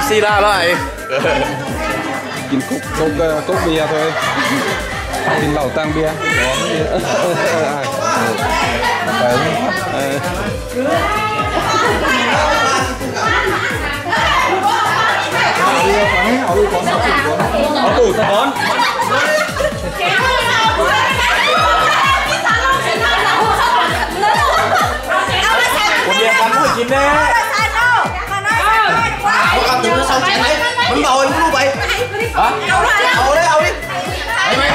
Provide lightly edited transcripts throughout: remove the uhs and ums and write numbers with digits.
xì ra lại. Kín cốc bia thôi. Kín lẩu tang bia. Có tủ thật món. Một điểm bắn 19 đấy. Con đừng có xong chén đấy. Bắn đầu em luôn vậy. Hả? Đầu đấy, đầu đi. Mày.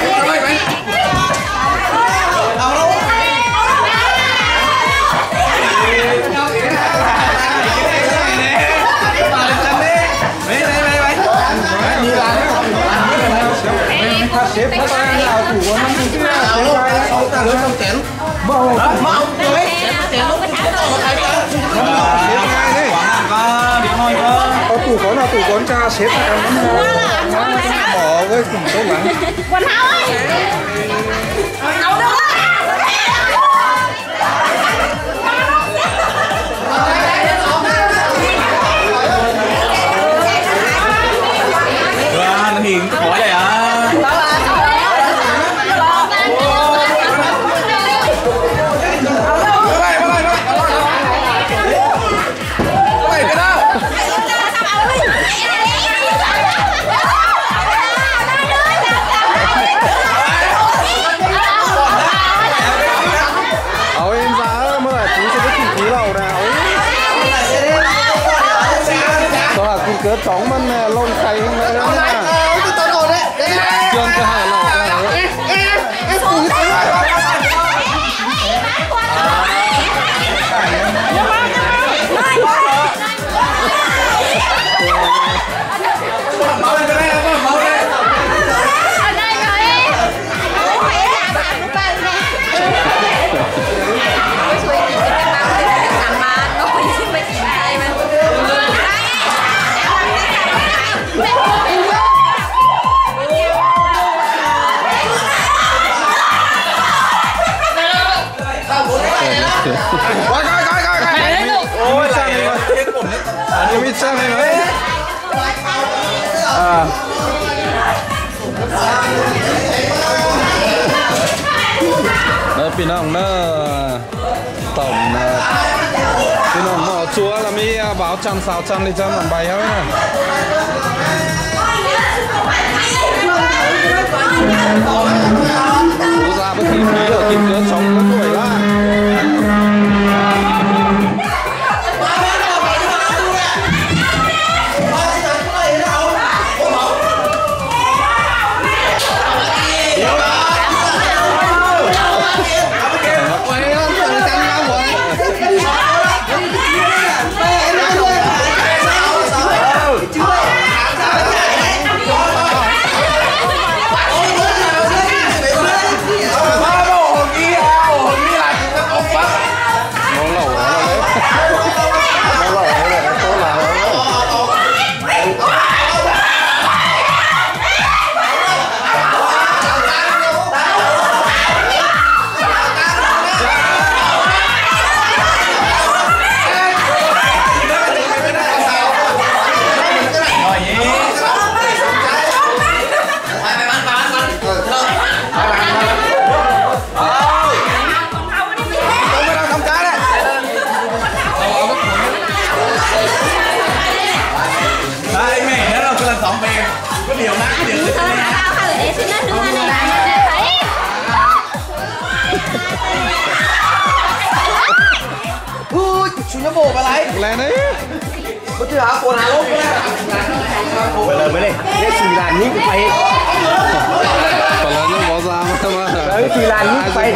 Đầu đâu? Sếp nó đang nào thủ của nó như thế nào? Lớn xong chén. Màu đấy. Chén lúc có tủ có nào tủ con cha sếp bỏ với cùng tốt lắm. Quần áo ấy. Áo đâu nó hiền khỏi đây à. Cỡ trống mà lông khay nữa đó nha. Trường cái hải lẩu sang này đấy. Đó pin ông nó tổng pin ông mỏ chúa là mi báo 100-600 đi cho làm bài hết này. Chú ra bất kỳ phí ở kim cỡ sống các tuổi ra. Nó bổ vào lấy lên đấy có chưa hả quần áo lúc bây giờ mới này cái xì làn những cái phải còn là nó bỏ ra mà đấy xì làn những phải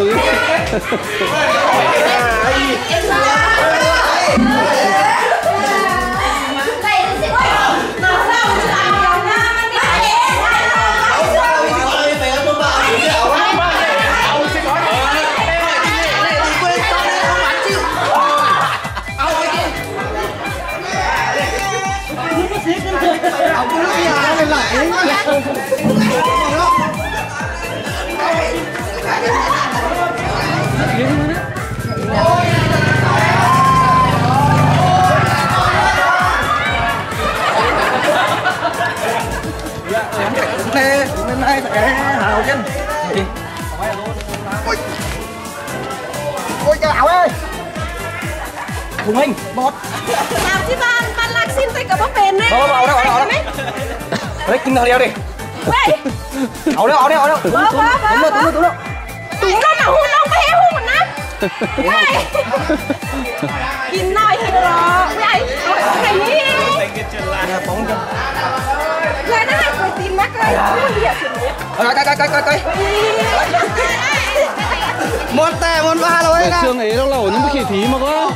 Nè, bên này sẽ hào chân. Ôi trời ơi. Của mình, bọt. Làm chứ bạn lạc xin tay cả bắp bền này. Đâu. Đấy, kinh nào đeo đi. Đây. Áo đâu. Túm nó nào hôn ông bé hôn một nát. Đây. Kinh nói hết rồi. Đây, cái gì? Nè, bóng chân. Lại nó hay phải tìm mắt ơi. Coi. Môn tè, môn ba rồi. Để xương ấy đâu lẩu nhưng mà khỉ thí mà có.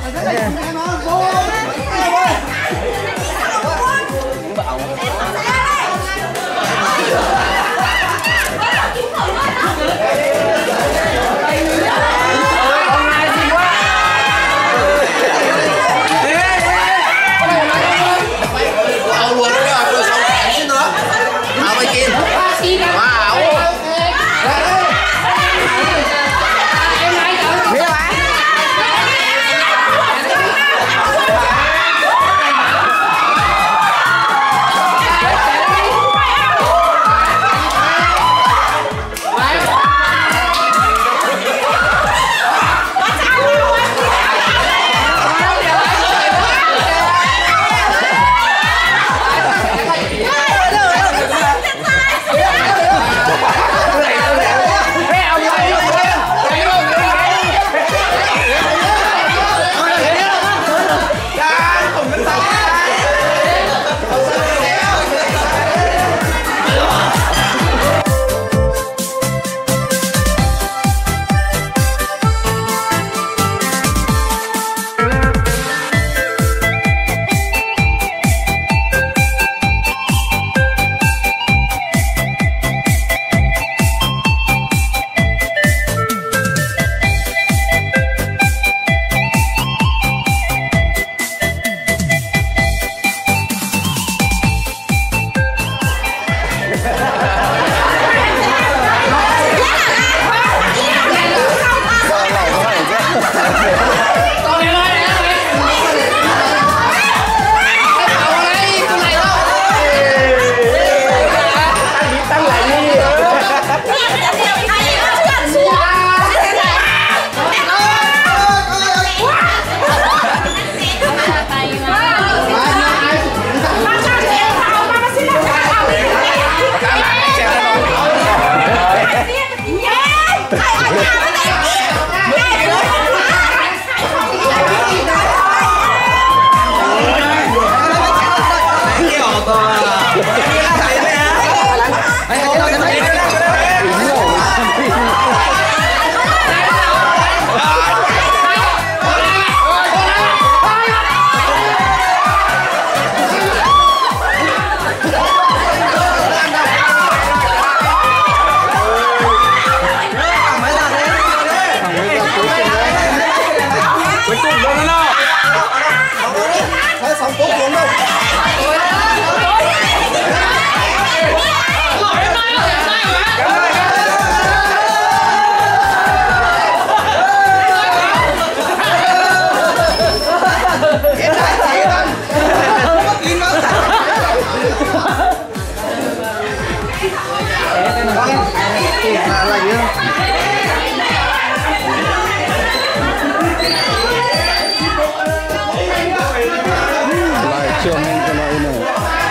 Trường cái này này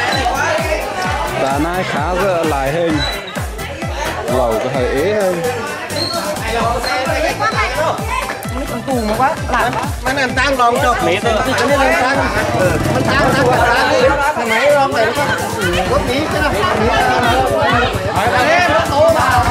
đàn ai khá giờ lại hơn lẩu có hơi ế hơn con tù mà quá làm mấy em tăng lòng cho mẹ tôi nên em tăng mình tăng thằng này lòng này nó có tí cái nào nó to vào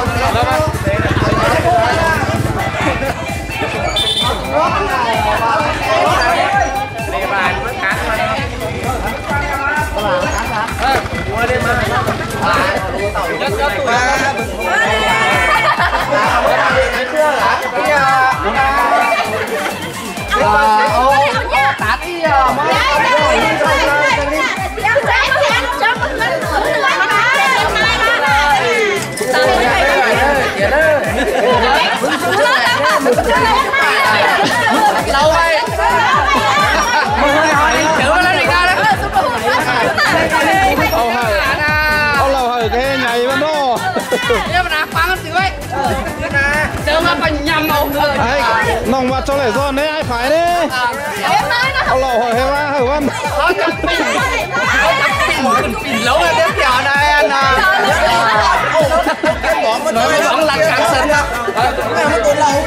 ông lâu hơi cái nhảy no em mà phá nó từ ấy chờ mà phải nhầm ông ai nòng vào cho lại giòn đấy ai phải đấy ông lẩu hỏi em hả không họ chặt pin lẩu là đến giờ này anh nói bóng lăn cắn sân đó nó tụt lẩu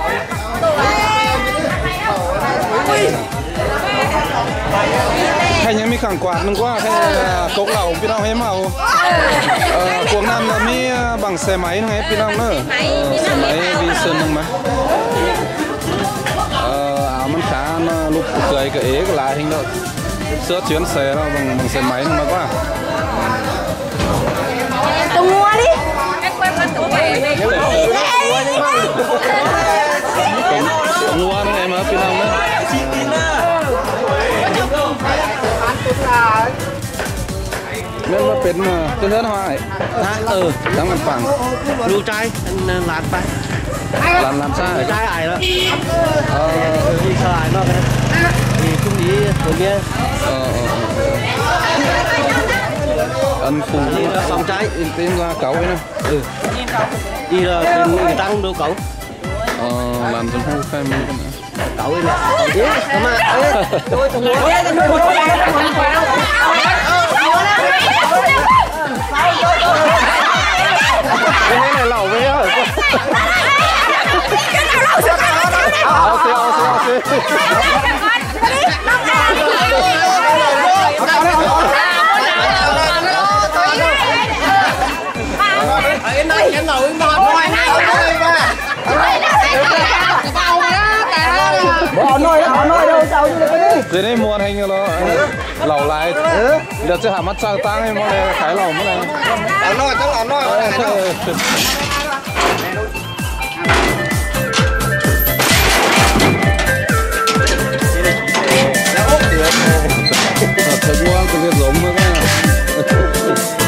hayยังมีขังกวาดนึงว่าให้กกเหล่าพี่น้องให้เมาพวกนั้นมีบังเสมัยไงพี่น้องเนอะเสมัยวีเซนนึงไหมมันขาลูกเกยกับเอ๋ก็หลายทิ้งแล้วเสื้อเชื้อเสแล้วบังเสมัยนึงมากว่า Tụi mua đi. Mua nó em ở phía đông đó. Nên màเป็นcái thứ hoa ấy. Đang làm phẳng. Lưu trai anh lạt ba. Làm sao vậy? Trai ai đó. Đi sao ai đó cái. Thì cũng đi của nghe. Anh cùng xong trái tên là cậu ấy nè. Đi là tên người tăng đâu cậu. Làm cho hô khai mình cậu ấy nè. Cậu mà tôi thùng cái này lẩu với á. Cái nồi ngon ngoài này bỏ nồi đâu cháu đi đi. Thế này mua hành nó lẩu lại. Được chứ hả mắt sao tăng hay mua này khái lẩu mới này. Lẩu nồi chắc lẩu nồi. Thật mua cái việc giống nữa.